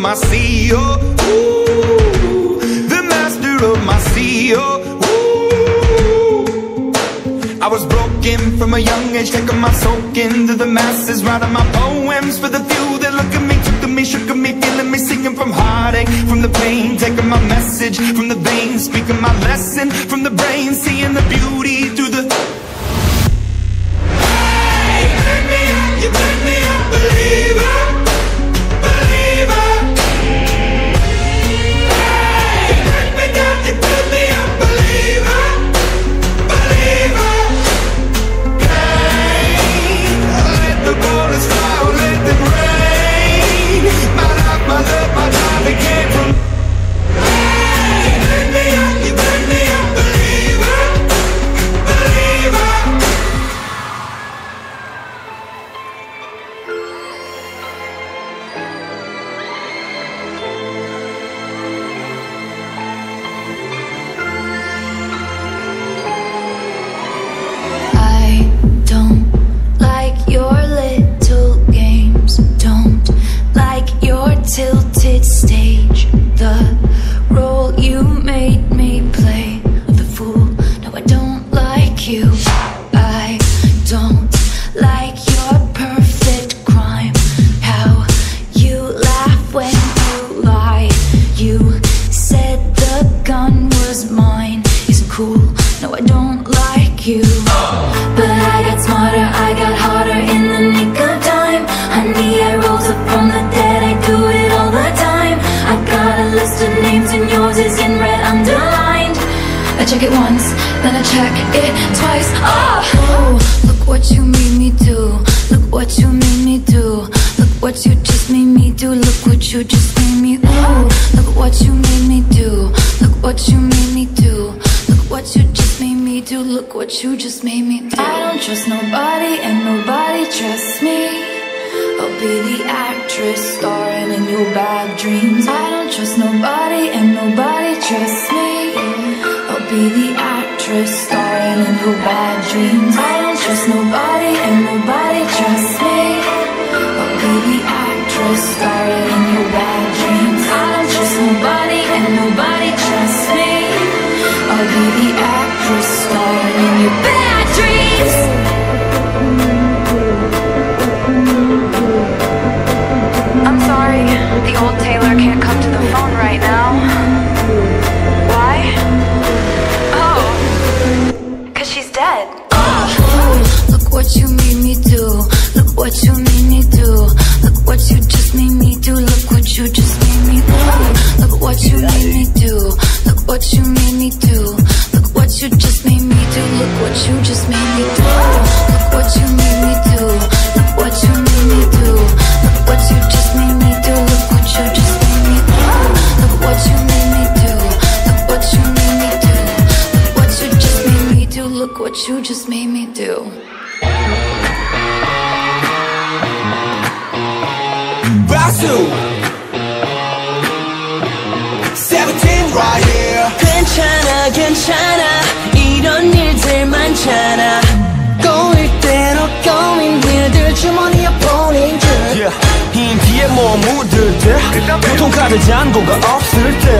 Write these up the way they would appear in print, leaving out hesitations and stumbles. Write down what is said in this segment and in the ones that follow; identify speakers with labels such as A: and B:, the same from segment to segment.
A: my CEO. Ooh, the master of my CEO. Ooh, I was broken from a young age, taking my soak into the masses, writing my poems for the few that look at me, took at me, shook at me, feeling me, singing from heartache, from the pain, taking my message from the veins, speaking my lesson from the brain, seeing the beauty through the... Hey, turn me up, you turn me up, believer, believer. Hey, turn me down, you turn me up, believer, believer. Hey, let the bullets fly, let them rain. My life, my love, my life, it came from... Hey, turn me up, you turn me up, believer, believer.
B: I don't like your little games, don't like your tilted stage, the role you made me play, the fool. No, I don't like you. I don't like your perfect crime, how you laugh when you lie. You said the gun was mine, isn't cool. No, I don't like you. But I got smarter, I got harder in the nick of time. Honey, I rose up from the dead, I do it all the time. I got a list of names and yours is in red underlined. I check it once, then I check it twice. Oh, look what you made me do. Look what you made me do. Look what you just made me do. Look what you just made me do. Look what you made me do. Look what you made me do. Look what you just made me do. Look what you just made me do. I don't trust nobody and nobody trusts me. I'll be the actress starring in your bad dreams. I don't trust nobody and nobody trusts me. I'll be the actress starring in your bad dreams. I don't trust nobody and nobody trusts me. I'll be the actress starring in your bad dreams. I don't trust nobody and nobody trusts me. I'll be the actress starring in your bad dreams. I'm sorry, the old Taylor can't come to the phone right now. Why? Oh, 'cause she's dead. Look what you made me do. Look what you made me do. Look what you just made me do. Look what you just made me do. Look what you made me do. Look what you made me do. Look what you just made me do. Look what you just made me do. Look what you made me do. Look what you made me do. Look what you just made me do. Look what you just made me do. Look what you made me do. Look what you made me do. Look what you just made me do. Look what you just made me do.
A: Basu 17 right here.
C: 괜찮아 괜찮아 이런 일들 많잖아 꼬일 대로 꼬인 일들 주머니에 보낸 줄
D: 흰 뒤에 뭐 묻을 때 교통카드 잔고가 없을 때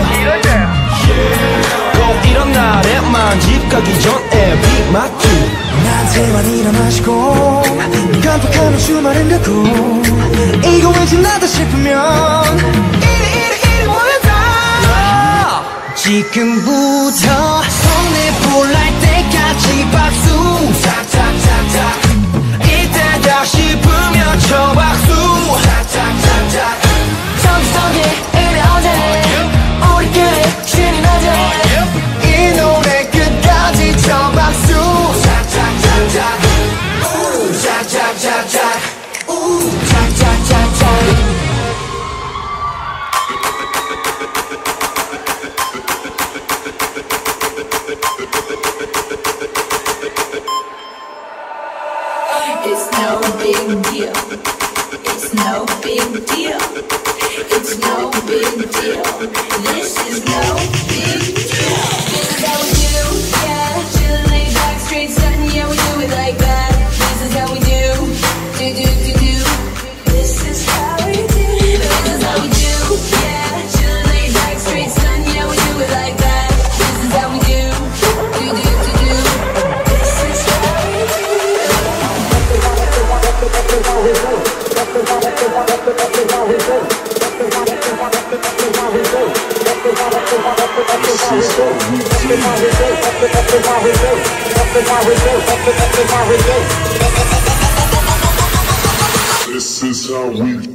D: 꼭 이런 날에만 집 가기 전에 비 맞기
E: 나한테만 일어나시고 깜빡하면 주말은 가고 이거 왠지 나다 싶으면 이리 모여다
C: 지금부터 손에 불 날 때까지 박수
D: 탁탁탁탁 이때다 싶으면 쳐 박수 탁탁탁탁
C: 저기 이래 어제 우리끼리 신이 나지
E: 이 노래 끝까지 쳐 박수
D: 탁탁탁탁 탁탁탁탁
C: 짝짝짝짝
B: It's no big deal. It's no big deal. It's no big deal. This is no big deal. This is how we do, yeah. Chillin' laid back, straight sudden, yeah, we do it like that. This is how we do. This is how we do. This is how we do,
F: This is how we